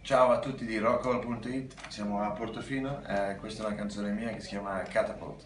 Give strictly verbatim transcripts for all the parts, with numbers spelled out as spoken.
Ciao a tutti di rockall punto it, siamo a Portofino e questa è una canzone mia che si chiama Catapult.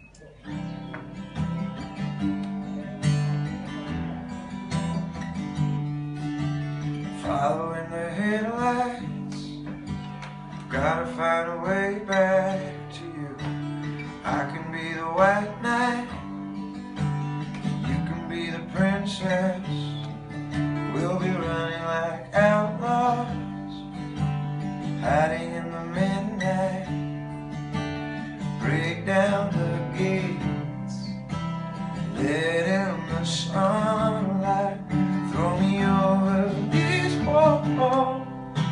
Following the headlights, gotta find a way back to you. I can be the white knight, you can be the princess. We'll be running like outlaws, hiding in the midnight. Break down the gates, let in the sunlight. Throw me over these walls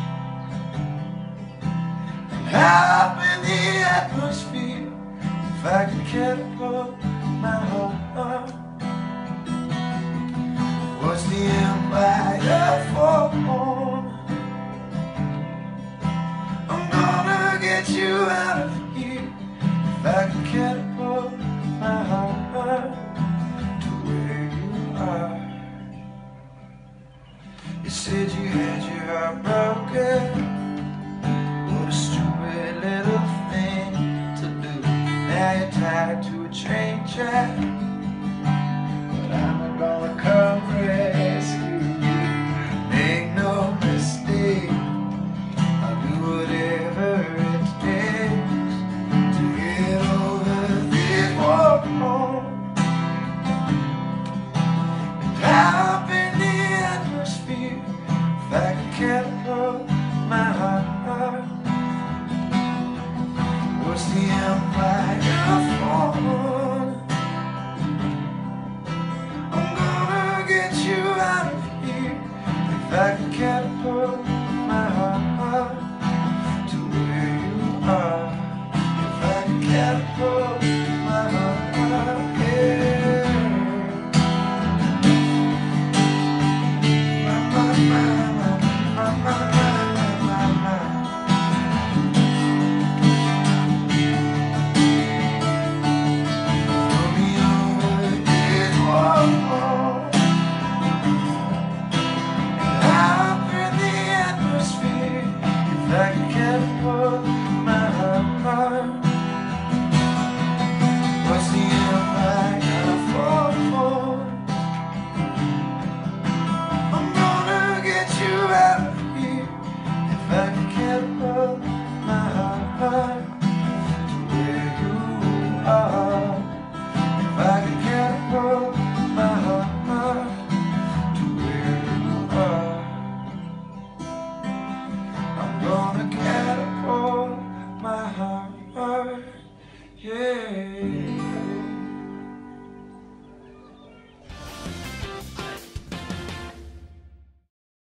and hop in the atmosphere. If I could catapult my heart, what's the empire for? I'm gonna get you out of here. If I can catapult my heart to where you are. You said you had your heart broken. What a stupid little thing to do. Now you're tied to a train track, but I'm gonna come rescue you. Make no mistake, I'll do whatever it takes to get over this wall and hop in the atmosphere. If I can catapult my heart, what's the empire for? I'm gonna get you out of here. If I can catapult my heart to where you are. If I can catapult my heart, yeah. My, my, my, my, my, my, my, my. Throw me over this wall and hop in the atmosphere. If I can catapult my heart, what's the empire for? I'm gonna get you out of here. If I can catapult my heart to where you are. If I can catapult my heart to where you are. I'm gonna catapult my heart, yeah.